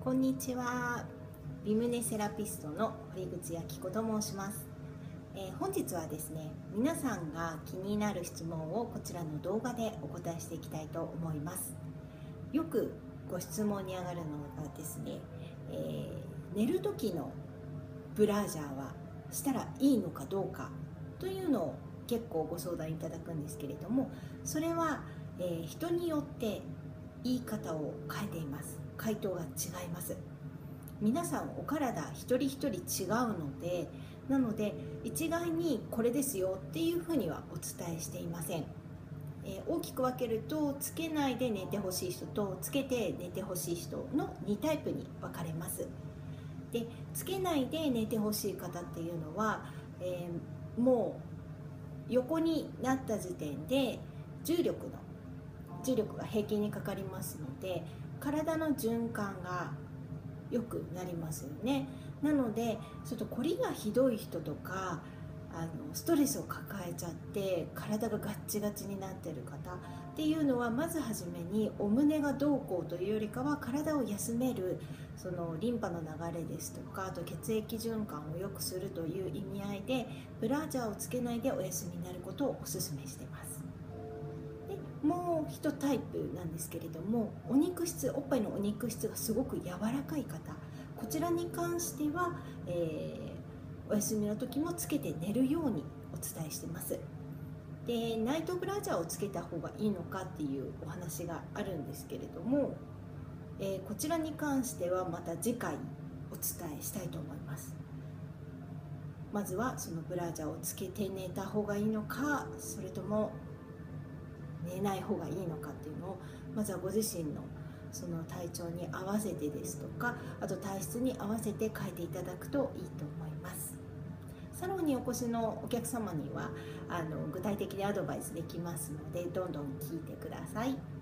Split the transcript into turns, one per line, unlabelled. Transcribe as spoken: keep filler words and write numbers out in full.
こんにちは。ビムネセラピストの堀口昭子と申します。えー、本日はですね、皆さんが気になる質問をこちらの動画でお答えしていきたいと思います。よくご質問に上がるのがですね、えー、寝る時のブラジャーはしたらいいのかどうかというのを結構ご相談いただくんですけれども、それは、えー、人によって言い方を変えています。回答が違います。皆さんお体一人一人違うので、なので一概にこれですよっていうふうにはお伝えしていません。えー、大きく分けると、つけないで寝てほしい人とつけて寝てほしい人のにタイプに分かれます。で、つけないで寝てほしい方っていうのは、えー、もう横になった時点で重力の重力が平均にかかりますので、体の循環が良くなりますよね。なのでちょっと凝りがひどい人とか、あのストレスを抱えちゃって体がガッチガチになってる方っていうのは、まずはじめにお胸がどうこうというよりかは、体を休める、そのリンパの流れですとか、あと血液循環を良くするという意味合いでブラジャーをつけないでお休みになることをお勧めしています。でもう一タイプなんですけれども、お肉質おっぱいのお肉質がすごく柔らかい方、こちらに関しては、えー、お休みの時もつけて寝るようにお伝えしてます。で、ナイトブラジャーをつけた方がいいのかっていうお話があるんですけれども、えー、こちらに関してはまた次回お伝えしたいと思います。まずはそのブラジャーをつけて寝た方がいいのか、それとも寝ない方がいいのかっていうのを、まずはご自身のその体調に合わせてですとか、あと体質に合わせて変えていただくといいと思います。サロンにお越しのお客様にはあの具体的にアドバイスできますので、どんどん聞いてください。